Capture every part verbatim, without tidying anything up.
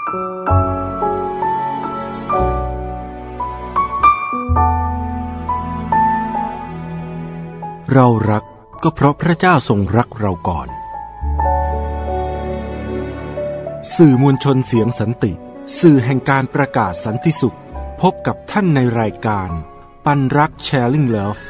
เรารักก็เพราะพระเจ้าทรงรักเราก่อนสื่อมวลชนเสียงสันติสื่อแห่งการประกาศสันติสุขพบกับท่านในรายการปันรัก Sharing Love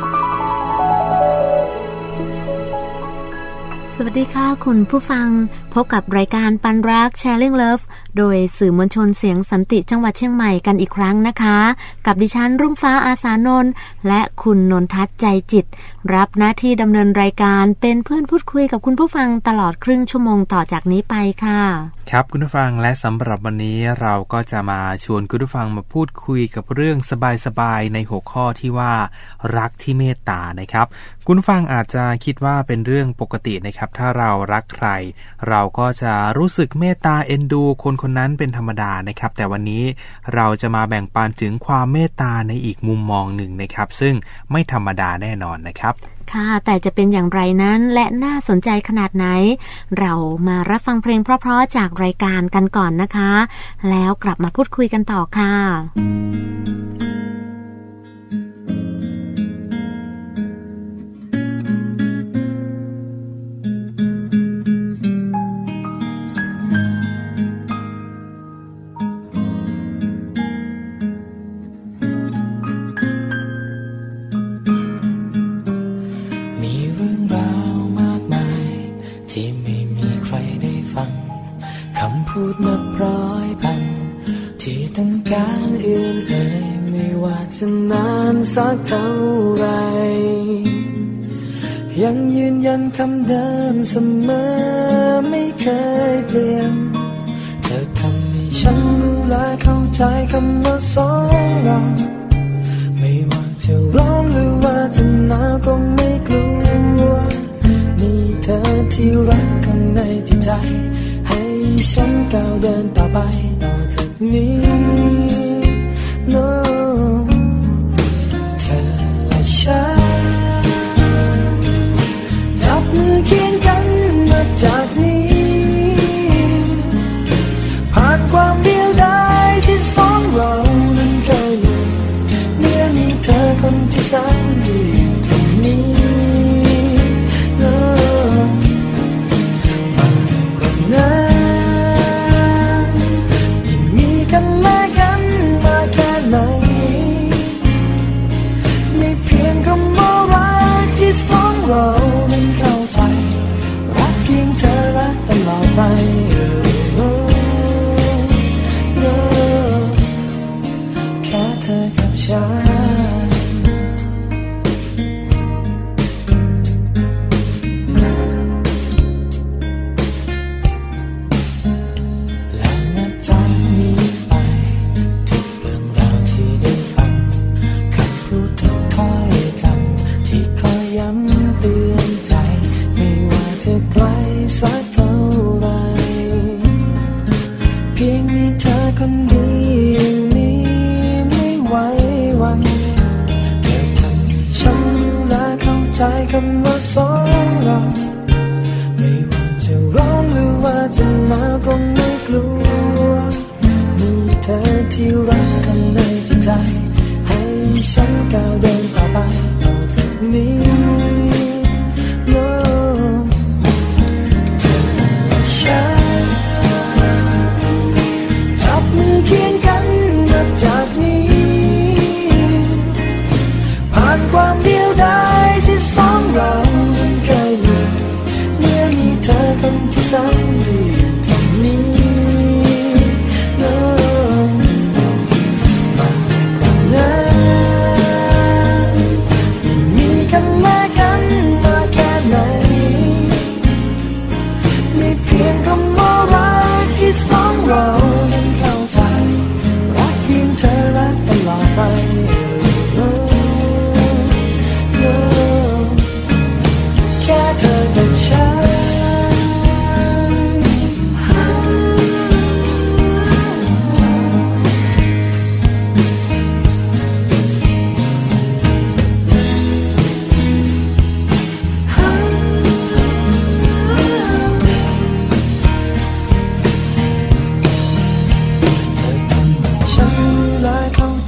สวัสดีค่ะคุณผู้ฟังพบกับรายการปันรัก Sharing Love โดยสื่อมวลชนเสียงสันติจังหวัดเชียงใหม่กันอีกครั้งนะคะกับดิฉันรุ่งฟ้าอาสานนท์และคุณนนทัศน์ใจจิตรับหน้าที่ดำเนินรายการเป็นเพื่อนพูดคุยกับคุณผู้ฟังตลอดครึ่งชั่วโมงต่อจากนี้ไปค่ะครับคุณผู้ฟังและสำหรับวันนี้เราก็จะมาชวนคุณผู้ฟังมาพูดคุยกับเรื่องสบายๆในหัวข้อที่ว่ารักที่เมตตานะครับคุณผู้ฟังอาจจะคิดว่าเป็นเรื่องปกตินะครับถ้าเรารักใครเราก็จะรู้สึกเมตตาเอ็นดูคนคนนั้นเป็นธรรมดานะครับแต่วันนี้เราจะมาแบ่งปันถึงความเมตตาในอีกมุมมองหนึ่งนะครับซึ่งไม่ธรรมดาแน่นอนนะครับค่ะแต่จะเป็นอย่างไรนั้นและน่าสนใจขนาดไหนเรามารับฟังเพลงเพราะๆจากรายการกันก่อนนะคะแล้วกลับมาพูดคุยกันต่อค่ะพูดนับร้อยพันที่ต้องการเอื่นเอ่ยไม่ว่าจะนานสักเท่าไรยังยืนยันคำเดิมเสมอไม่เคยเปลี่ยนเธอทำให้ฉันรู้และเข้าใจคำว่าสองเราไม่ว่าจะร้อนหรือว่าจะหนาวก็ไม่กลัวมีเธอที่รักข้างในจิตใจฉันก้าวเดินต่อไปต่อจากนี้ no เธอและฉันจับมือเคียงกันนับจากนี้ผ่านความเดียวดายที่สองเรานั้นเคยมีเมื่อมีเธอคนที่แสนดีอยู่ตรงนี้ no มากกว่านั้นกันและกันมาแค่ไหนไม่เพียงคำว่ารักที่สองเรานั้นเข้าใจรักเพียงเธอและตลอดไปแค่เธอกับฉันสักเท่าไรเพียงมีเธอคนเดียวนี้ไม่ไหววันเธอทำให้ฉันรู้และเข้าใจคำว่าสองเราไม่ว่าจะร้อนหรือว่าจะหนาวก็ไม่กลัวมีเธอที่รักข้างในจิตใจให้ฉันก้าวเดินต่อไปต่อจากนี้จับมือเคียงกันนับจากนี้ผ่านความเดียวดายที่สองเรานั้นเคยมีเมื่อมีเธอคนที่แสนดีอยู่ตรงนี้ no มากกว่านั้น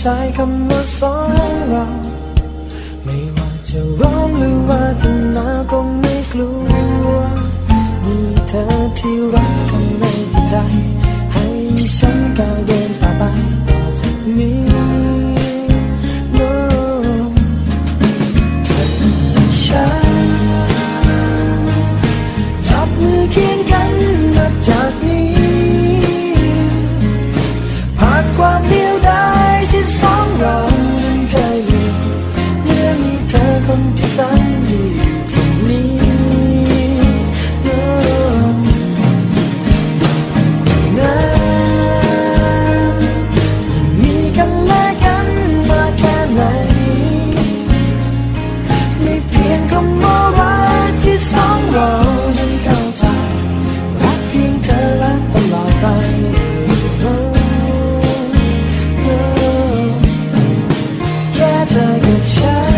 ใจคำว่าสองเราไม่ว่าจะร้อนหรือว่าจะหนาวก็ไม่กลัวมีเธอที่รักข้างในจิตใจให้ฉันก้าวเดินต่อไปต่อจากนี้จับมือเคียงกันนับจากนี้ผ่านความเดียวดายที่สองเรานั้นเคยมีเมื่อมีเธอคนที่แสนดีตรงนี้มีกันและกันมาแค่ไหนไม่เพียงคำว่ารักที่สองเรานั้นเข้าใจรักเพียงเธอและตลอดไปแค่เธอกับฉัน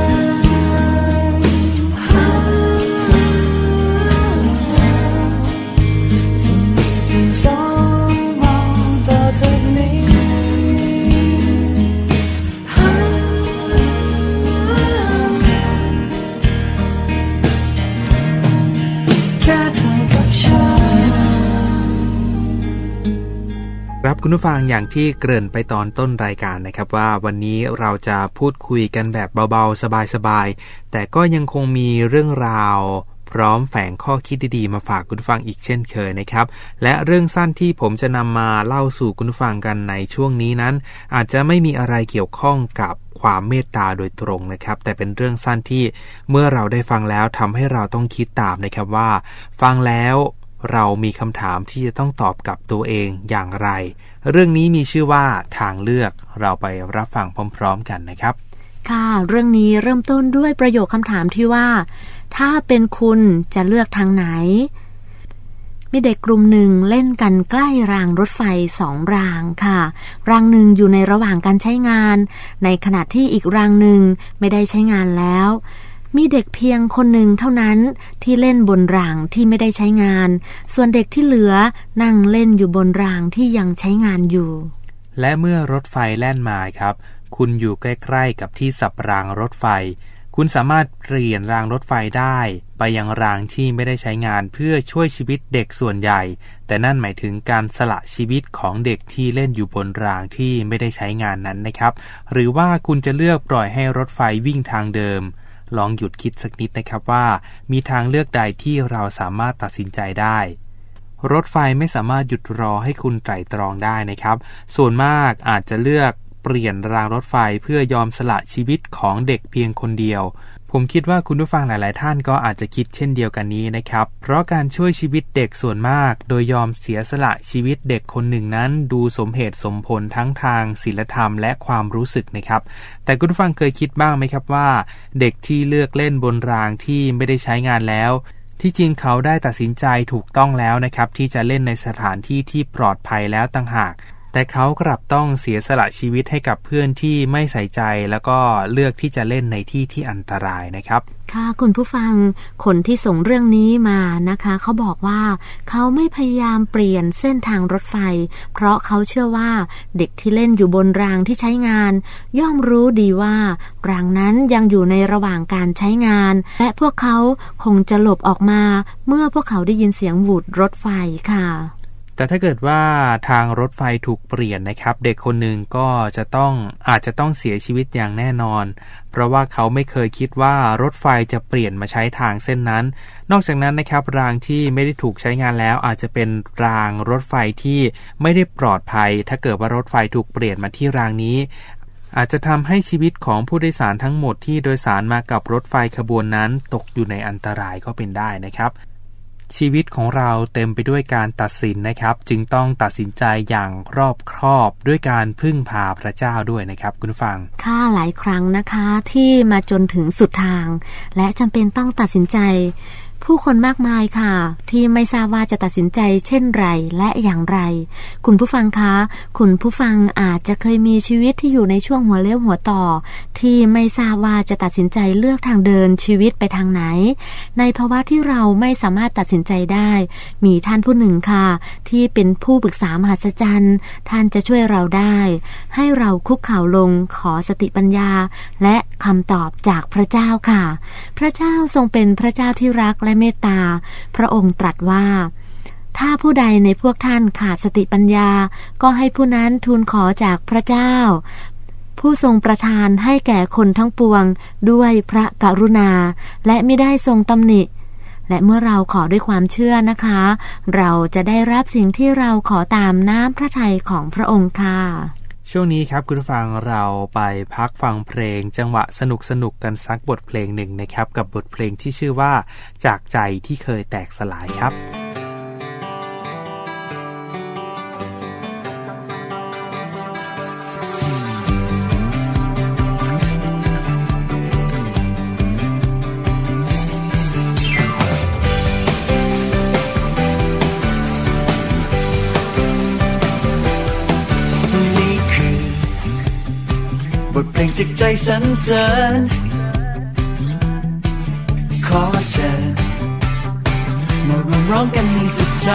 จะมีเพียงสองเราต่อจากนี้ครับคุณผู้ฟังอย่างที่เกริ่นไปตอนต้นรายการนะครับว่าวันนี้เราจะพูดคุยกันแบบเบาๆสบายๆแต่ก็ยังคงมีเรื่องราวพร้อมแฝงข้อคิดดีๆมาฝากคุณผู้ฟังอีกเช่นเคยนะครับและเรื่องสั้นที่ผมจะนำมาเล่าสู่คุณผู้ฟังกันในช่วงนี้นั้นอาจจะไม่มีอะไรเกี่ยวข้องกับความเมตตาโดยตรงนะครับแต่เป็นเรื่องสั้นที่เมื่อเราได้ฟังแล้วทำให้เราต้องคิดตามนะครับว่าฟังแล้วเรามีคำถามที่จะต้องตอบกับตัวเองอย่างไรเรื่องนี้มีชื่อว่าทางเลือกเราไปรับฟังพร้อมๆกันนะครับค่ะเรื่องนี้เริ่มต้นด้วยประโยคคำถามที่ว่าถ้าเป็นคุณจะเลือกทางไหนมีเด็กกลุ่มหนึ่งเล่นกันใกล้รางรถไฟสองรางค่ะรางหนึ่งอยู่ในระหว่างการใช้งานในขณะที่อีกรางหนึ่งไม่ได้ใช้งานแล้วมีเด็กเพียงคนหนึ่งเท่านั้นที่เล่นบนรางที่ไม่ได้ใช้งานส่วนเด็กที่เหลือนั่งเล่นอยู่บนรางที่ยังใช้งานอยู่และเมื่อรถไฟแล่นมาครับคุณอยู่ใกล้ๆกับที่สับรางรถไฟคุณสามารถเปลี่ยนรางรถไฟได้ไปยังรางที่ไม่ได้ใช้งานเพื่อช่วยชีวิตเด็กส่วนใหญ่แต่นั่นหมายถึงการสละชีวิตของเด็กที่เล่นอยู่บนรางที่ไม่ได้ใช้งานนั้นนะครับหรือว่าคุณจะเลือกปล่อยให้รถไฟวิ่งทางเดิมลองหยุดคิดสักนิดนะครับว่ามีทางเลือกใดที่เราสามารถตัดสินใจได้รถไฟไม่สามารถหยุดรอให้คุณไตร่ตรองได้นะครับส่วนมากอาจจะเลือกเปลี่ยนรางรถไฟเพื่อยอมสละชีวิตของเด็กเพียงคนเดียวผมคิดว่าคุณผู้ฟังหลายๆท่านก็อาจจะคิดเช่นเดียวกันนี้นะครับเพราะการช่วยชีวิตเด็กส่วนมากโดยยอมเสียสละชีวิตเด็กคนหนึ่งนั้นดูสมเหตุสมผลทั้งทางศีลธรรมและความรู้สึกนะครับแต่คุณผู้ฟังเคยคิดบ้างไหมครับว่าเด็กที่เลือกเล่นบนรางที่ไม่ได้ใช้งานแล้วที่จริงเขาได้ตัดสินใจถูกต้องแล้วนะครับที่จะเล่นในสถานที่ที่ปลอดภัยแล้วต่างหากแต่เขากลับต้องเสียสละชีวิตให้กับเพื่อนที่ไม่ใส่ใจแล้วก็เลือกที่จะเล่นในที่ที่อันตรายนะครับค่ะคุณผู้ฟังคนที่ส่งเรื่องนี้มานะคะเขาบอกว่าเขาไม่พยายามเปลี่ยนเส้นทางรถไฟเพราะเขาเชื่อว่าเด็กที่เล่นอยู่บนรางที่ใช้งานย่อมรู้ดีว่ารางนั้นยังอยู่ในระหว่างการใช้งานและพวกเขาคงจะหลบออกมาเมื่อพวกเขาได้ยินเสียงหวูดรถไฟค่ะแต่ถ้าเกิดว่าทางรถไฟถูกเปลี่ยนนะครับเด็กคนหนึ่งก็จะต้องอาจจะต้องเสียชีวิตอย่างแน่นอนเพราะว่าเขาไม่เคยคิดว่ารถไฟจะเปลี่ยนมาใช้ทางเส้นนั้นนอกจากนั้นนะครับรางที่ไม่ได้ถูกใช้งานแล้วอาจจะเป็นรางรถไฟที่ไม่ได้ปลอดภัยถ้าเกิดว่ารถไฟถูกเปลี่ยนมาที่รางนี้อาจจะทำให้ชีวิตของผู้โดยสารทั้งหมดที่โดยสารมากับรถไฟขบวนนั้นตกอยู่ในอันตรายก็เป็นได้นะครับชีวิตของเราเต็มไปด้วยการตัดสินนะครับจึงต้องตัดสินใจอย่างรอบคอบด้วยการพึ่งพาพระเจ้าด้วยนะครับคุณผู้ฟังค่ะหลายครั้งนะคะที่มาจนถึงสุดทางและจำเป็นต้องตัดสินใจผผู้คนมากมายค่ะที่ไม่ทราบว่าจะตัดสินใจเช่นไรและอย่างไรคุณผู้ฟังคะคุณผู้ฟังอาจจะเคยมีชีวิตที่อยู่ในช่วงหัวเลี้ยวหัวต่อที่ไม่ทราบว่าจะตัดสินใจเลือกทางเดินชีวิตไปทางไหนในภาวะที่เราไม่สามารถตัดสินใจได้มีท่านผู้หนึ่งค่ะที่เป็นผู้ปรึกษามหัศจรรย์ท่านจะช่วยเราได้ให้เราคุกเข่าลงขอสติปัญญาและคำตอบจากพระเจ้าค่ะพระเจ้าทรงเป็นพระเจ้าที่รักและเมตตาพระองค์ตรัสว่าถ้าผู้ใดในพวกท่านขาดสติปัญญาก็ให้ผู้นั้นทูลขอจากพระเจ้าผู้ทรงประทานให้แก่คนทั้งปวงด้วยพระกรุณาและไม่ได้ทรงตำหนิและเมื่อเราขอด้วยความเชื่อนะคะเราจะได้รับสิ่งที่เราขอตามน้ำพระทัยของพระองค์ค่ะช่วงนี้ครับคุณผู้ฟังเราไปพักฟังเพลงจังหวะสนุกสนุกกันสักบทเพลงหนึ่งนะครับกับบทเพลงที่ชื่อว่าจากใจที่เคยแตกสลายครับบทเพลงจากใจสรรเสริญขอเชิญมารวมร้องกันให้สุดใจ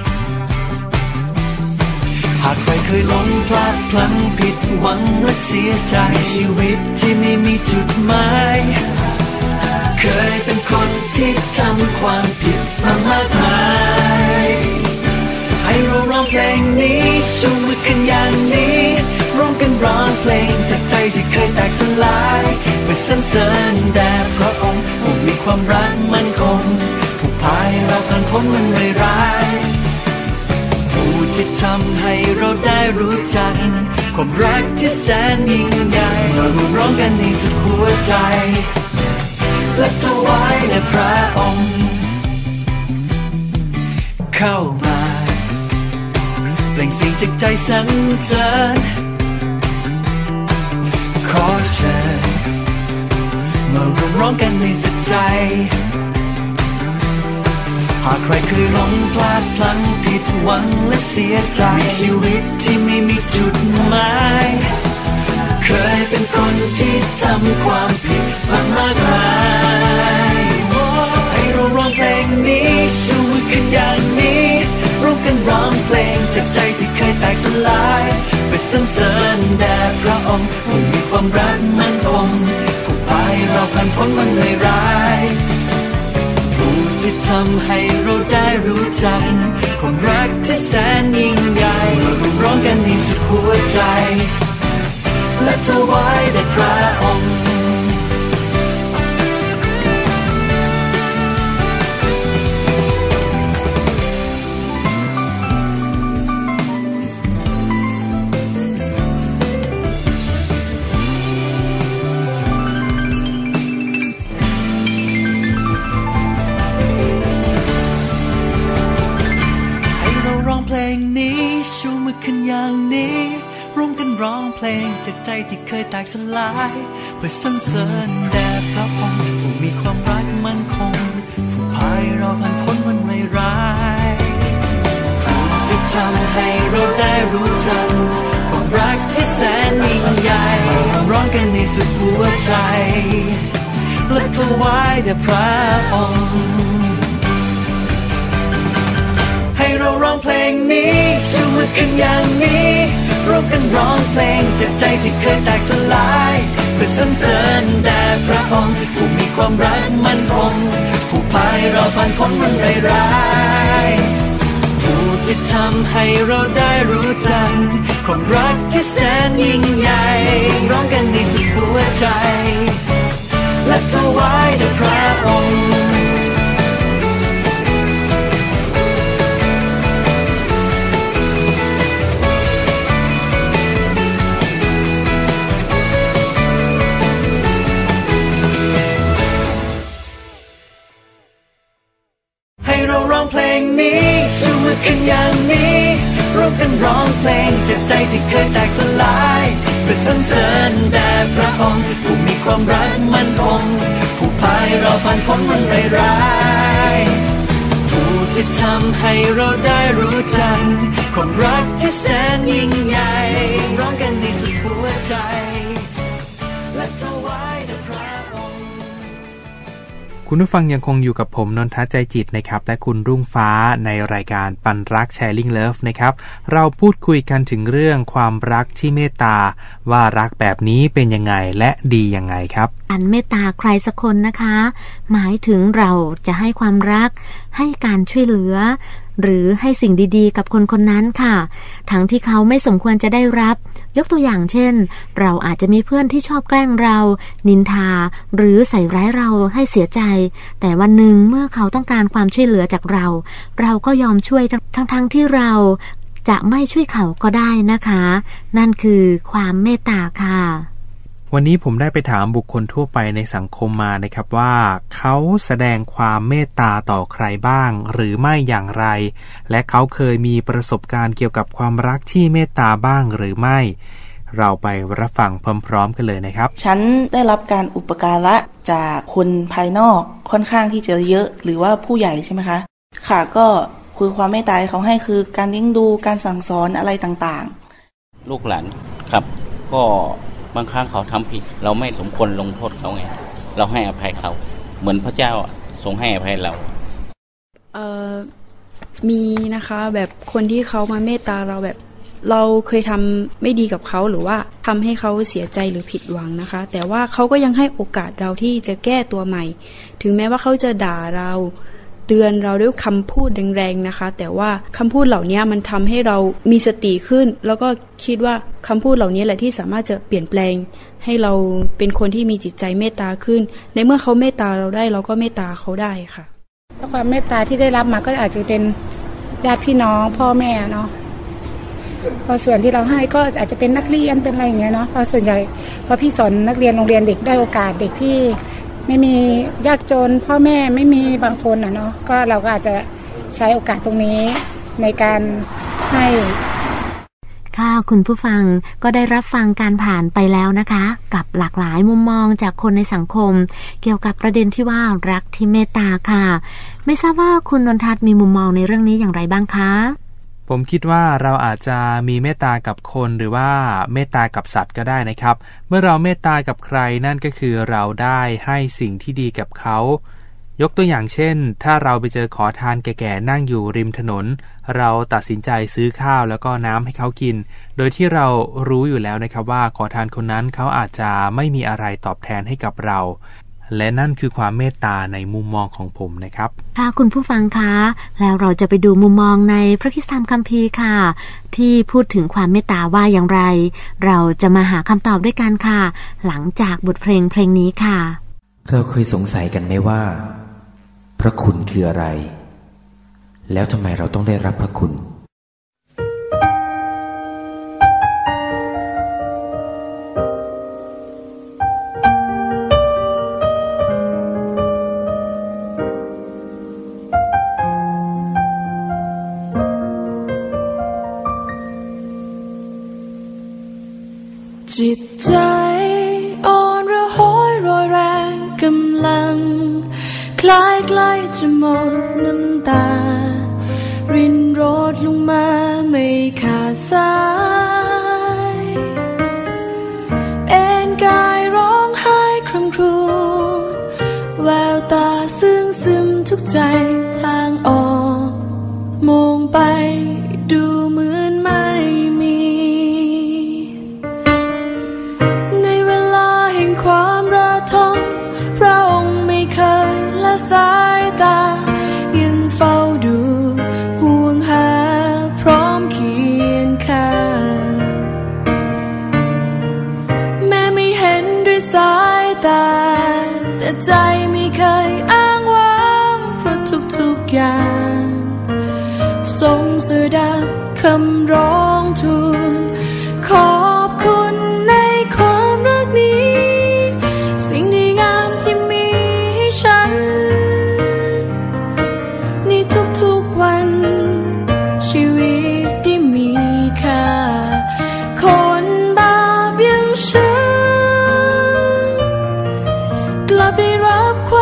หากใครเคยหลงพลาดพลั้งผิดหวังและเสียใจในชีวิตที่ไม่มีจุดหมายเคยเป็นคนที่ทำความผิดมามากมายให้เราร้องเพลงนี้ชูมือกันอย่างนี้ร่วมกันร้องเพลงจากใจที่เคยแตกสลายเพื่อสรรเสริญแด่พระองค์ผู้มีความรักมั่นคงผู้พาเราผ่านพ้นวันร้ายผู้ที่ทำให้เราได้รู้จักความรักที่แสนยิ่งใหญ่มาร่วมร้องกันในสุดหัวใจและถวายแด่พระองค์เข้ามาเปล่งเสียงจากใจสรรเสริญขอเชิญมารวมร้องกันในสุดใจหากใครเคยหลงพลาดพลั้งผิดหวังและเสียใจในชีวิตที่ไม่มีจุดหมายเคยเป็นคนที่ทำความผิดมามากมายให้เราร้องเพลงนี้ชูมือขึ้นอย่างนี้ร่วมกันร้องเพลงจากใจที่เคยแตกสลายไปสรรเสริญแด่พระองค์ผู้มีความรักมั่นคงผู้พาเราผ่านพ้นวันร้ายผู้ที่ทำให้เราได้รู้จักความรักที่แสนยิ่งใหญ่มาร่วมร้องกันในสุดหัวใจและถวายแด่พระองค์ขึ้นอย่างนี้ร่วมกันร้องเพลงจากใจที่เคยแตกสลายเพื่อสรรเสริญแด่พระองค์ผู้มีความรักมั่นคงผู้พาเราผ่านพ้นวันร้ายผู้ที่ทำให้เราได้รู้จักความรักที่แสนยิ่งใหญ่มาร้องกันในสุดหัวใจและถวายแด่พระองค์ให้เราร้องเพลงนี้ชูมือขึ้นอย่างนี้ร่วมกันร้องเพลงจากใจที่เคยแตกสลายเพื่อสรรเสริญแด่พระองค์ผู้มีความรักมั่นคงผู้พาเราผ่านพ้นวันร้ายผู้ที่ทำให้เราได้รู้จักความรักที่แสนยิ่งใหญ่ร้องกันในสุดหัวใจและถวายแด่พระองค์เพลงนี้ชูมือขึ้นอย่างนี้ร่วมกันร้องเพลงจากใจที่เคยแตกสลายเพื่อสรรเสริญแด่พระองค์ผู้มีความรักมั่นคงผู้ภัยเราผ่านพ้นวันร้ายๆผู้ที่ทำให้เราได้รู้จักความรักที่แสนยิ่งใหญ่ร้องกันในสุดหัวใจและถวายแด่พระองค์คุณผู้ฟังยังคงอยู่กับผมนนทใจจิตนะครับและคุณรุ่งฟ้าในรายการปันรัก Sharing Love นะครับเราพูดคุยกันถึงเรื่องความรักที่เมตตาว่ารักแบบนี้เป็นยังไงและดียังไงครับการเมตตาใครสักคนนะคะหมายถึงเราจะให้ความรักให้การช่วยเหลือหรือให้สิ่งดีๆกับคนคนนั้นค่ะทั้งที่เขาไม่สมควรจะได้รับยกตัวอย่างเช่นเราอาจจะมีเพื่อนที่ชอบแกล้งเรานินทาหรือใส่ร้ายเราให้เสียใจแต่วันหนึ่งเมื่อเขาต้องการความช่วยเหลือจากเราเราก็ยอมช่วยทั้งๆที่เราจะไม่ช่วยเขาก็ได้นะคะนั่นคือความเมตตาค่ะวันนี้ผมได้ไปถามบุคคลทั่วไปในสังคมมานะครับว่าเขาแสดงความเมตตาต่อใครบ้างหรือไม่อย่างไรและเขาเคยมีประสบการณ์เกี่ยวกับความรักที่เมตตาบ้างหรือไม่เราไปรับฟังพร้อมๆกันเลยนะครับฉันได้รับการอุปการะจากคนภายนอกค่อนข้างที่จะเยอะหรือว่าผู้ใหญ่ใช่ไหมคะค่ะก็คือความเมตตาเขาให้คือการเลี้ยงดูการสั่งสอนอะไรต่างๆลูกหลานครับก็บางครั้งเขาทำผิดเราไม่สมควรลงโทษเขาไงเราให้อภัยเขาเหมือนพระเจ้าทรงให้อภัยเราเอ่อมีนะคะแบบคนที่เขามาเมตตาเราแบบเราเคยทำไม่ดีกับเขาหรือว่าทำให้เขาเสียใจหรือผิดหวังนะคะแต่ว่าเขาก็ยังให้โอกาสเราที่จะแก้ตัวใหม่ถึงแม้ว่าเขาจะด่าเราเตือนเราด้วยคำพูดแรงๆนะคะแต่ว่าคำพูดเหล่านี้มันทำให้เรามีสติขึ้นแล้วก็คิดว่าคำพูดเหล่านี้แหละที่สามารถจะเปลี่ยนแปลงให้เราเป็นคนที่มีจิตใจเมตตาขึ้นในเมื่อเขาเมตตาเราได้เราก็เมตตาเขาได้ค่ะแล้วความเมตตาที่ได้รับมาก็อาจจะเป็นญาติพี่น้องพ่อแม่เนาะก็ส่วนที่เราให้ก็อาจจะเป็นนักเรียนเป็นอะไรอย่างเงี้ยเนาะเพราะส่วนใหญ่พอพี่สอนนักเรียนโรงเรียนเด็กได้โอกาสเด็กที่ไม่มียากจนพ่อแม่ไม่มีบางคนอ่ะเนาะก็เราก็อาจจะใช้โอกาสตรงนี้ในการให้ค่ะคุณผู้ฟังก็ได้รับฟังการผ่านไปแล้วนะคะกับหลากหลายมุมมองจากคนในสังคมเกี่ยวกับประเด็นที่ว่ารักที่เมตตาค่ะไม่ทราบว่าคุณนนทัศน์มีมุมมองในเรื่องนี้อย่างไรบ้างคะผมคิดว่าเราอาจจะมีเมตตากับคนหรือว่าเมตตากับสัตว์ก็ได้นะครับเมื่อเราเมตตากับใครนั่นก็คือเราได้ให้สิ่งที่ดีกับเขายกตัวอย่างเช่นถ้าเราไปเจอขอทานแก่ๆนั่งอยู่ริมถนนเราตัดสินใจซื้อข้าวแล้วก็น้ำให้เขากินโดยที่เรารู้อยู่แล้วนะครับว่าขอทานคนนั้นเขาอาจจะไม่มีอะไรตอบแทนให้กับเราและนั่นคือความเมตตาในมุมมองของผมนะครับค่ะคุณผู้ฟังคะแล้วเราจะไปดูมุมมองในพระคริสตธรรมคัมภีร์ค่ะที่พูดถึงความเมตตาว่าอย่างไรเราจะมาหาคำตอบด้วยกันค่ะหลังจากบทเพลงเพลงนี้ค่ะเราเคยสงสัยกันไหมว่าพระคุณคืออะไรแล้วทำไมเราต้องได้รับพระคุณจิตใจอ่อนระหอยรอยแรงกำลังคล้ายใกล้จะหมดน้ำตารินโรดลงมาไม่ขาดสายเอ็นกายร้องไห้คร่ำครวญแววตาซึ้งซึมทุกใจทางออกมองไปดูเหมือนไม่มีในเวลาแห่งความระทมพระองค์ไม่เคยละสายตายังเฝ้าดูห่วงหาพร้อมเคียงข้างแม้ไม่เห็นด้วยสายตาแต่ใจไม่เคยอ้างว้างเพราะทุกๆอย่างทรงสดับคำร้องทูลขอบคุณในความรักนี้สิ่งดีงามที่มีให้ฉันในทุกๆวันชีวิตที่มีค่าคนบาปอย่างฉันกลับได้รับความ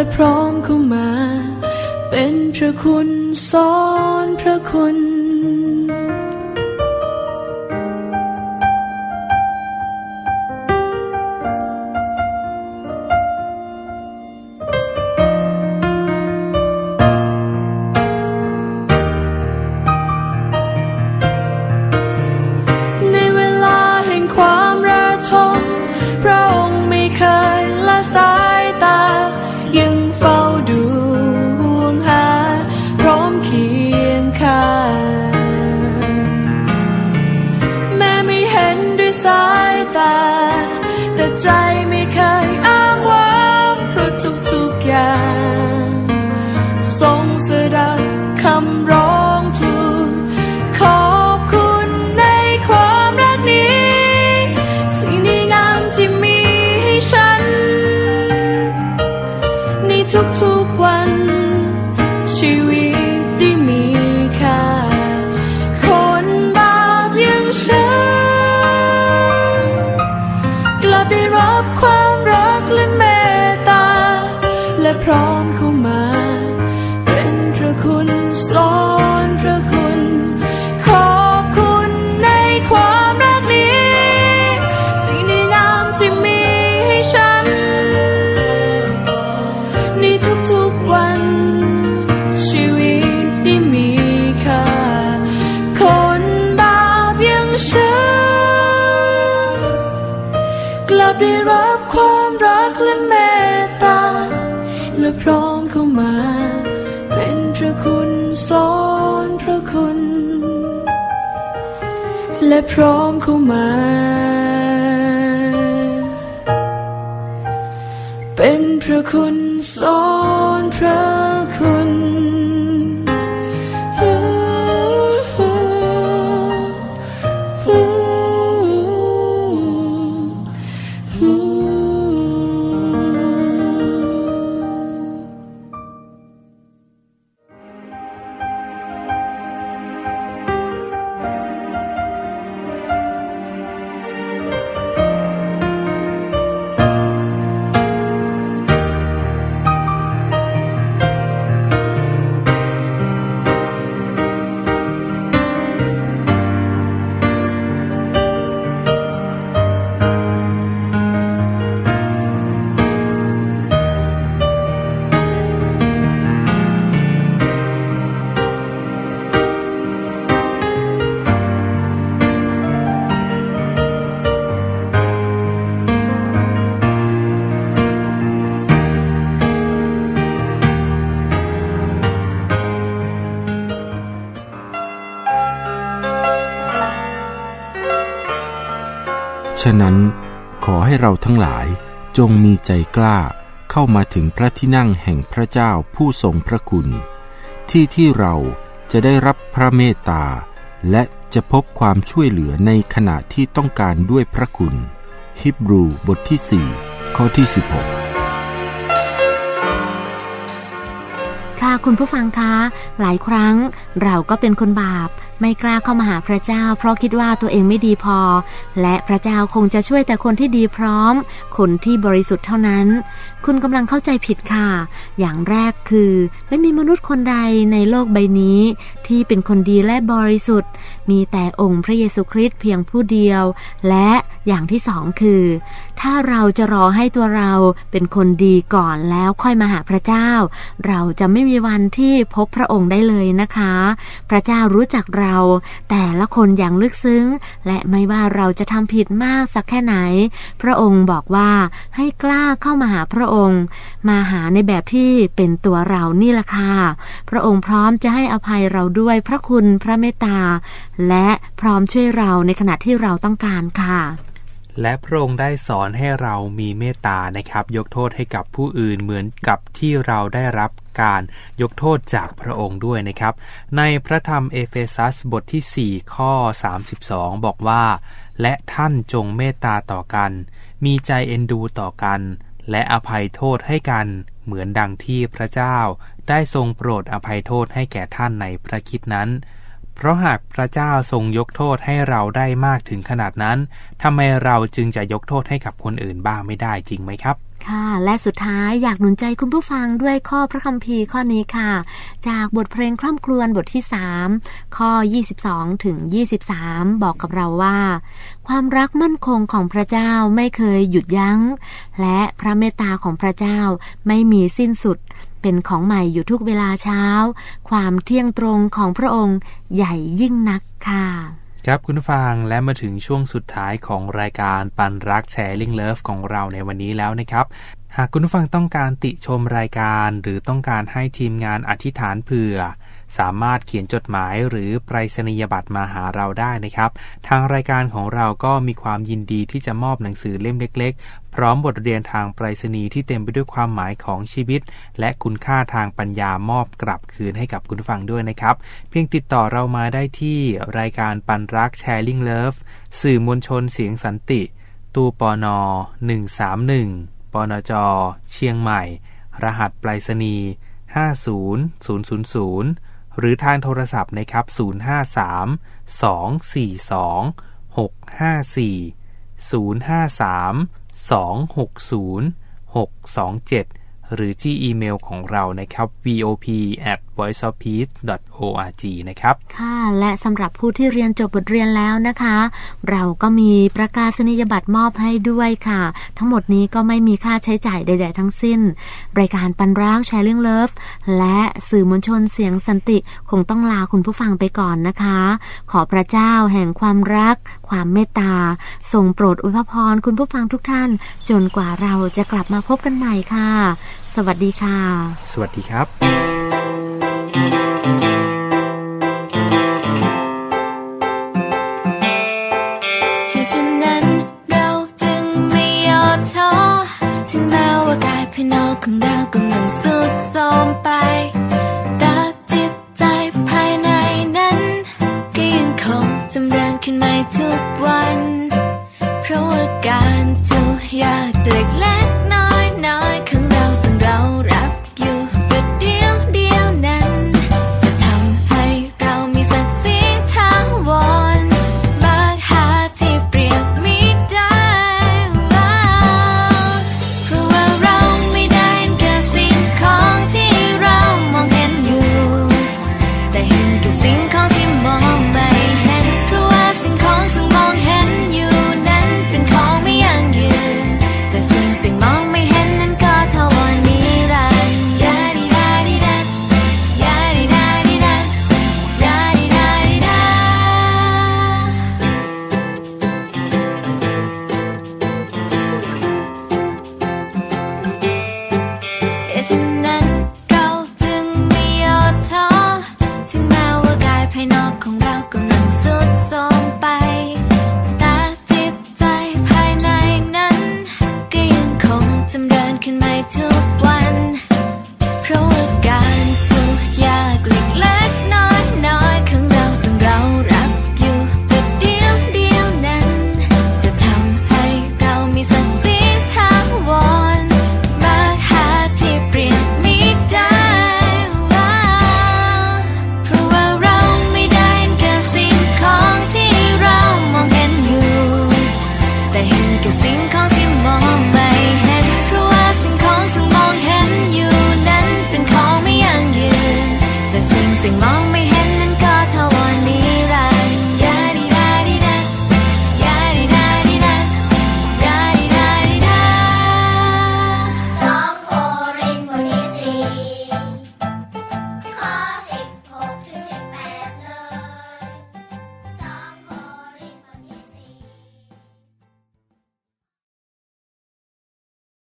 และพร้อมเข้ามาเป็นพระคุณสอนพระคุณใจไม่เคยอ้างว้างเพราะทุกๆอย่างทรงสดับคำร้องทูลขอบคุณในความรักนี้สิ่งดีงามที่มีให้ฉันในทุกๆวันชีวิตได้มีค่าคนบาปอย่างฉันกลับได้รับความรักและเมตตาและพร้อมเข้ามาเป็นพระคุณสอนพระคุณขอบคุณในความรักนี้สิ่งดีงามที่มีให้ฉันในทุกๆวันชีวิตได้มีค่าคนบาปอย่างฉันกลับได้รับความรักและเมตตาและพร้อมเข้ามาเป็นพระคุณสอนพระคุณและพร้อมเข้ามาเป็นพระคุณสอนพระคุณฉะนั้นขอให้เราทั้งหลายจงมีใจกล้าเข้ามาถึงพระที่นั่งแห่งพระเจ้าผู้ทรงพระคุณที่ที่เราจะได้รับพระเมตตาและจะพบความช่วยเหลือในขณะที่ต้องการด้วยพระคุณฮีบรูบทที่สี่ข้อที่สิบหกค่ะคุณผู้ฟังคะหลายครั้งเราก็เป็นคนบาปไม่กล้าเข้ามาหาพระเจ้าเพราะคิดว่าตัวเองไม่ดีพอและพระเจ้าคงจะช่วยแต่คนที่ดีพร้อมคนที่บริสุทธิ์เท่านั้นคุณกำลังเข้าใจผิดค่ะอย่างแรกคือไม่มีมนุษย์คนใดในโลกใบนี้ที่เป็นคนดีและบริสุทธิ์มีแต่องค์พระเยซูคริสต์เพียงผู้เดียวและอย่างที่สองคือถ้าเราจะรอให้ตัวเราเป็นคนดีก่อนแล้วค่อยมาหาพระเจ้าเราจะไม่มีวันที่พบพระองค์ได้เลยนะคะพระเจ้ารู้จักเราแต่ละคนอย่างลึกซึ้งและไม่ว่าเราจะทำผิดมากสักแค่ไหนพระองค์บอกว่าให้กล้าเข้ามาหาพระองค์มาหาในแบบที่เป็นตัวเรานี่แหละค่ะพระองค์พร้อมจะให้อภัยเราด้วยพระคุณพระเมตตาและพร้อมช่วยเราในขณะที่เราต้องการค่ะและพระองค์ได้สอนให้เรามีเมตตานะครับยกโทษให้กับผู้อื่นเหมือนกับที่เราได้รับการยกโทษจากพระองค์ด้วยนะครับในพระธรรมเอเฟซัสบทที่สี่ข้อสามสิบสองบอกว่าและท่านจงเมตตาต่อกันมีใจเอ็นดูต่อกันและอภัยโทษให้กันเหมือนดังที่พระเจ้าได้ทรงโปรดอภัยโทษให้แก่ท่านในพระคริสต์นั้นเพราะหากพระเจ้าทรงยกโทษให้เราได้มากถึงขนาดนั้นทำไมเราจึงจะยกโทษให้กับคนอื่นบ้างไม่ได้จริงไหมครับค่ะและสุดท้ายอยากหนุนใจคุณผู้ฟังด้วยข้อพระคัมภีร์ข้อนี้ค่ะจากบทเพลงคร่ำครวญบทที่สามข้อยี่สิบสองถึงยี่สิบสามบอกกับเราว่าความรักมั่นคงของพระเจ้าไม่เคยหยุดยั้งและพระเมตตาของพระเจ้าไม่มีสิ้นสุดเป็นของใหม่อยู่ทุกเวลาเช้าความเที่ยงตรงของพระองค์ใหญ่ยิ่งนักค่ะครับคุณผู้ฟังและมาถึงช่วงสุดท้ายของรายการปันรัก Sharing Love ของเราในวันนี้แล้วนะครับหากคุณผู้ฟังต้องการติชมรายการหรือต้องการให้ทีมงานอธิษฐานเผื่อสามารถเขียนจดหมายหรือไปรษณียบัตรมาหาเราได้นะครับทางรายการของเราก็มีความยินดีที่จะมอบหนังสือเล่มเล็กๆพร้อมบทเรียนทางไปรษณีย์ที่เต็มไปด้วยความหมายของชีวิตและคุณค่าทางปัญญามอบกลับคืนให้กับคุณผู้ฟังด้วยนะครับเพียงติดต่อเรามาได้ที่รายการปันรัก Sharing Love สื่อมวลชนเสียงสันติตู้ปนหนึ่งสามหนึ่งปนจเชียงใหม่รหัสไปรษณีย์ห้าศูนย์ศูนย์ศูนย์ศูนย์หรือทางโทรศัพท์นะครับศูนย์ ห้า สาม สอง สี่ สอง หก ห้า สี่ ศูนย์ ห้า สาม สอง หก ศูนย์ หก สอง เจ็ดหรือที่อีเมลของเรานะครับ วี โอ พี แอท วอยซ์ ออฟ พีซ ดอท โอ อาร์ จี นะครับค่ะและสำหรับผู้ที่เรียนจบบทเรียนแล้วนะคะเราก็มีประกาศนียบัตรมอบให้ด้วยค่ะทั้งหมดนี้ก็ไม่มีค่าใช้จ่ายใดๆทั้งสิ้นรายการปันรัก Sharing Love และสื่อมวลชนเสียงสันติคงต้องลาคุณผู้ฟังไปก่อนนะคะขอพระเจ้าแห่งความรักความเมตตาทรงโปรดอวยพรคุณผู้ฟังทุกท่านจนกว่าเราจะกลับมาพบกันใหม่ค่ะสวัสดีค่ะสวัสดีครับ